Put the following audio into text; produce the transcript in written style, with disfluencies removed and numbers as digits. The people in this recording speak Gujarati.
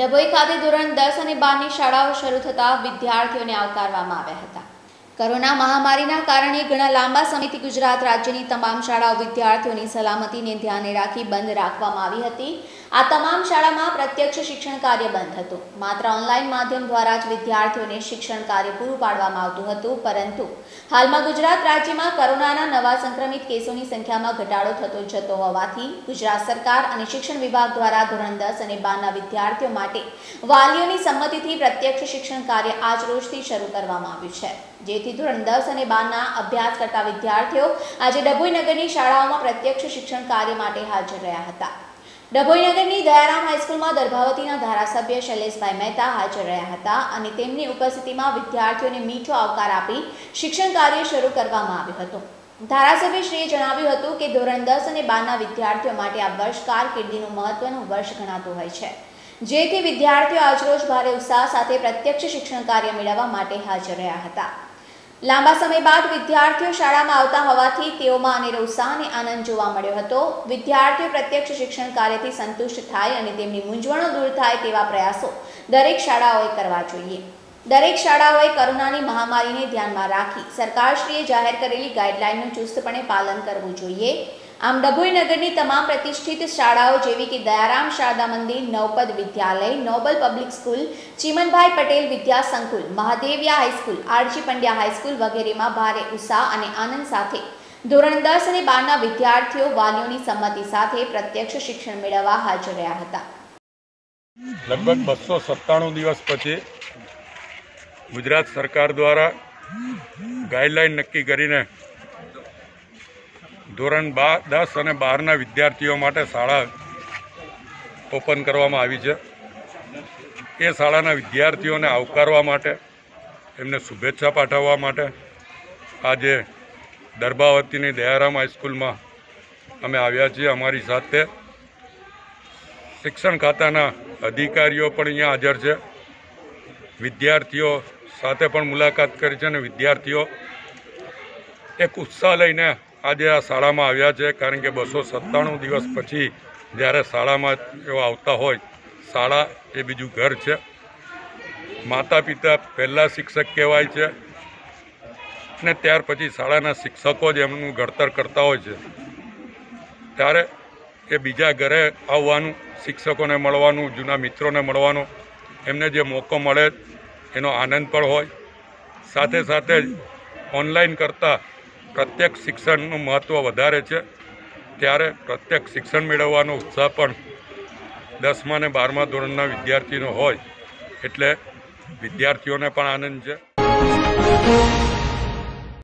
ડભોઈ ખાતે ધોરણ 10 અને 12 ની શાળાઓ શરૂ થતા વિદ્યાર્થીઓને આવકારવામાં આવ્યા હતા। કોરોના મહામારીના કારણે ઘણા લાંબા સમયથી ગુજરાત રાજ્યની તમામ શાળાઓ વિદ્યાર્થીઓની સલામતીને ધ્યાને રાખી બંધ રાખવામાં આવી હતી। આ તમામ શાળામાં પ્રત્યક્ષ શિક્ષણ કાર્ય બંધ હતું। માત્ર ઓનલાઈન માધ્યમ દ્વારા જ વિદ્યાર્થીઓને શિક્ષણ કાર્ય પૂરું પાડવામાં આવતું હતું, પરંતુ હાલમાં ગુજરાત રાજ્યમાં કોરોનાના નવા સંક્રમિત કેસોની સંખ્યામાં ઘટાડો થતો જતો હોવાથી ગુજરાત સરકાર અને શિક્ષણ વિભાગ દ્વારા ધોરણ 10 અને 12ના વિદ્યાર્થીઓ માટે વાલીઓની સંમતિથી પ્રત્યક્ષ શિક્ષણ કાર્ય આજ રોજથી શરૂ કરવામાં આવ્યું છે, જેથી ધોરણ 10 અને 12ના અભ્યાસ કરતા વિદ્યાર્થીઓ આજે ડભોઈ નગરની શાળાઓમાં પ્રત્યક્ષ શિક્ષણ કાર્ય માટે હાજર રહ્યા હતા। ડભોઈ નગરની દયારામ હાઈસ્કૂલમાં દર્ભાવતીના ધારાસભ્ય શૈલેષભાઈ મહેતા હાજર રહ્યા હતા અને તેમની ઉપસ્થિતિમાં વિદ્યાર્થીઓને મીઠો આવકાર આપી શિક્ષણ કાર્ય શરૂ કરવામાં આવ્યું હતું। ધારાસભ્યશ્રીએ જણાવ્યું હતું કે ધોરણ 10 અને 12ના વિદ્યાર્થીઓ માટે આ વર્ષ કારકિર્દીનું મહત્વનું વર્ષ ગણાતું હોય છે, જેથી વિદ્યાર્થીઓ આજરોજ ભારે ઉત્સાહ સાથે પ્રત્યક્ષ શિક્ષણ કાર્ય મેળવવા માટે હાજર રહ્યા હતા। લાંબા સમય બાદ વિદ્યાર્થીઓ શાળામાં આવતા હોવાથી તેઓમાં અનેરો ઉત્સાહ અને આનંદ જોવા મળ્યો હતો। વિદ્યાર્થીઓ પ્રત્યક્ષ શિક્ષણ કાર્યથી સંતુષ્ટ થાય અને તેમની મૂંઝવણો દૂર થાય તેવા પ્રયાસો દરેક શાળાઓએ કરવા જોઈએ। દરેક શાળાઓએ કોરોનાની મહામારીને ધ્યાનમાં રાખી સરકારશ્રીએ જાહેર કરેલી ગાઈડલાઈનનું ચુસ્તપણે પાલન કરવું જોઈએ। આમ ડભોઈ નગરની તમામ પ્રતિષ્ઠિત શાળાઓ જેવી કે Dayaram Sharda Mandir, Navpad Vidyalaya, Nobel public school, Chimanbhai Patel Vidya Sankul, Mahadevia high school, R G Pandya high school વગેરેમાં ભારે ઉત્સાહ અને આનંદ સાથે ધોરણ 10 અને 12ના વિદ્યાર્થીઓ વાલીઓની સંમતિ સાથે પ્રત્યક્ષ શિક્ષણ મેળવવા હાજર રહ્યા હતા। લગભગ 297 દિવસ પછી ગુજરાત સરકાર દ્વારા ગાઈડલાઈન નક્કી કરીને ધોરણ 10 અને 12ના વિદ્યાર્થીઓ માટે શાળા ઓપન કરવામાં આવી છે। એ શાળાના વિદ્યાર્થીઓને આવકારવા માટે, એમને શુભેચ્છા પાઠવવા માટે આજે દર્ભાવતીની દયારામ હાઈસ્કૂલમાં અમે આવ્યા છીએ। અમારી સાથે શિક્ષણ ખાતાના અધિકારીઓ પણ અહીંયા હાજર છે। વિદ્યાર્થીઓ સાથે પણ મુલાકાત કરી છે અને વિદ્યાર્થીઓ એક ઉત્સાહ લઈને આજે આ શાળામાં આવ્યા છે, કારણ કે 297 દિવસ પછી જ્યારે શાળામાં એઓ આવતા હોય, શાળા એ બીજું ઘર છે। માતા પિતા પહેલાં શિક્ષક કહેવાય છે અને ત્યાર પછી શાળાના શિક્ષકો જ એમનું ઘડતર કરતા હોય છે। ત્યારે એ બીજા ઘરે આવવાનું, શિક્ષકોને મળવાનું, જૂના મિત્રોને મળવાનું, એમને જે મોકો મળે એનો આનંદ પણ હોય। સાથે સાથે જ ઓનલાઈન કરતાં પ્રત્યક્ષ શિક્ષણનું મહત્ત્વ વધારે છે, ત્યારે પ્રત્યક્ષ શિક્ષણ મેળવવાનો ઉત્સાહ પણ 10મા અને 12મા ધોરણના વિદ્યાર્થીનો હોય, એટલે વિદ્યાર્થીઓને પણ આનંદ છે।